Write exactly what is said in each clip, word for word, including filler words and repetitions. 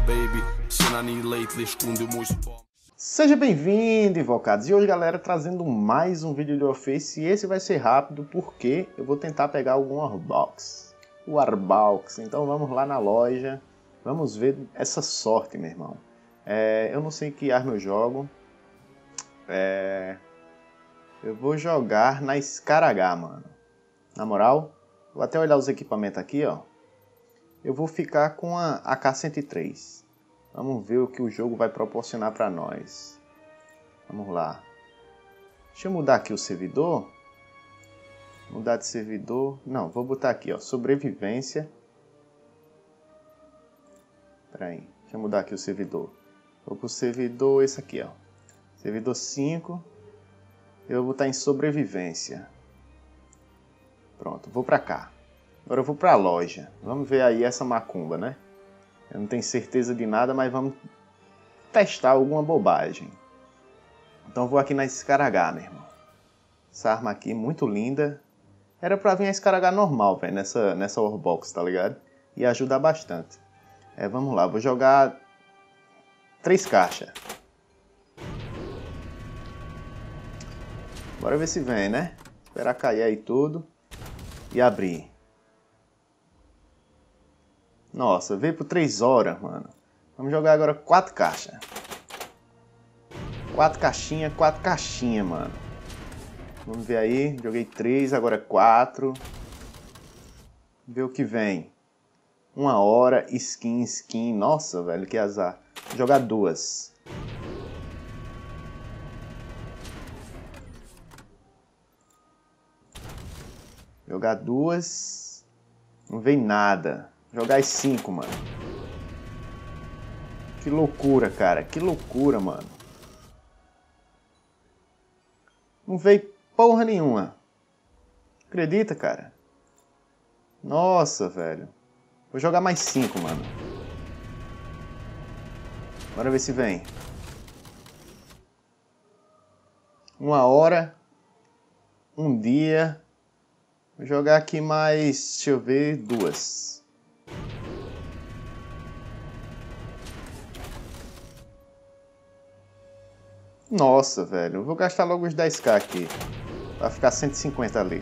Seja bem-vindo, invocados! E hoje, galera, trazendo mais um vídeo de Warface. E esse vai ser rápido porque eu vou tentar pegar algum Warbox. O Warbox. Então vamos lá na loja. Vamos ver essa sorte, meu irmão. É, eu não sei que arma eu jogo. É, eu vou jogar na Scaragá, mano. Na moral, vou até olhar os equipamentos aqui, ó. Eu vou ficar com a A K cento e três. Vamos ver o que o jogo vai proporcionar para nós. Vamos lá. Deixa eu mudar aqui o servidor. Mudar de servidor. Não, vou botar aqui, ó. Sobrevivência. Espera aí. Deixa eu mudar aqui o servidor. Vou pro servidor esse aqui, ó. Servidor cinco. Eu vou botar em sobrevivência. Pronto, vou pra cá. Agora eu vou pra loja. Vamos ver aí essa macumba, né? Eu não tenho certeza de nada, mas vamos testar alguma bobagem. Então eu vou aqui na Scaragá, meu irmão. Essa arma aqui, muito linda. Era pra vir a Scaragá normal, velho, nessa, nessa Warbox, tá ligado? E ajudar bastante. É, vamos lá, vou jogar três caixas. Bora ver se vem, né? Esperar cair aí tudo. E abrir. Nossa, veio por três horas, mano. Vamos jogar agora quatro caixas. quatro caixinhas, quatro caixinhas, mano. Vamos ver aí. Joguei três, agora quatro. Ver o que vem. Uma hora, skin, skin. Nossa, velho, que azar. Vou jogar duas. Jogar duas. Não vem nada. Jogar as cinco, mano. Que loucura, cara. Que loucura, mano. Não veio porra nenhuma. Acredita, cara? Nossa, velho. Vou jogar mais cinco, mano. Bora ver se vem. Uma hora. Um dia. Vou jogar aqui mais, deixa eu ver, duas. Nossa, velho. Eu vou gastar logo os dez k aqui. Vai ficar cento e cinquenta ali.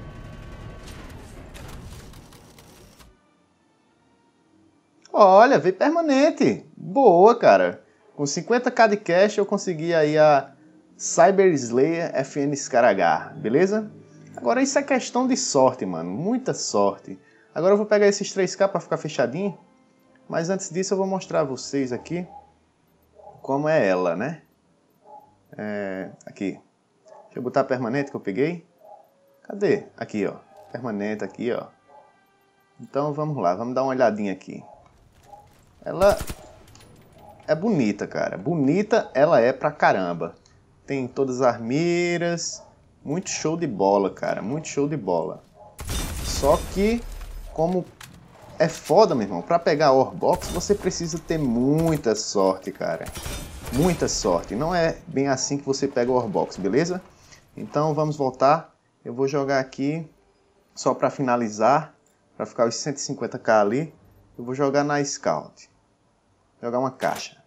Olha, veio permanente. Boa, cara. Com cinquenta k de cash eu consegui aí a Cyber Slayer F N Scaragá, beleza? Agora isso é questão de sorte, mano. Muita sorte. Agora eu vou pegar esses três k para ficar fechadinho. Mas antes disso eu vou mostrar a vocês aqui como é ela, né? É, aqui. Deixa eu botar a permanente que eu peguei. Cadê? Aqui, ó. Permanente aqui, ó. Então vamos lá. Vamos dar uma olhadinha aqui. Ela é bonita, cara. Bonita ela é pra caramba. Tem todas as miras. Muito show de bola, cara. Muito show de bola. Só que, como é foda, meu irmão, pra pegar a Warbox, você precisa ter muita sorte, cara. Muita sorte. Não é bem assim que você pega a Warbox, beleza? Então, vamos voltar. Eu vou jogar aqui, só pra finalizar, pra ficar os cento e cinquenta k ali. Eu vou jogar na Scout. Jogar uma caixa.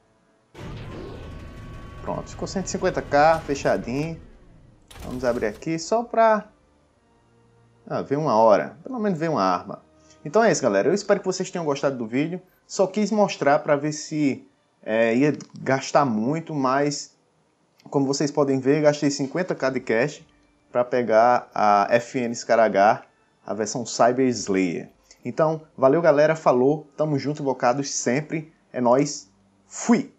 Pronto, ficou cento e cinquenta k, fechadinho. Vamos abrir aqui só pra ah, ver uma hora. Pelo menos ver uma arma. Então é isso, galera. Eu espero que vocês tenham gostado do vídeo. Só quis mostrar pra ver se é, ia gastar muito, mas como vocês podem ver, gastei cinquenta k de cash pra pegar a F N Scaragá, a versão Cyber Slayer. Então, valeu, galera. Falou. Tamo junto, invocados sempre. É nóis. Fui!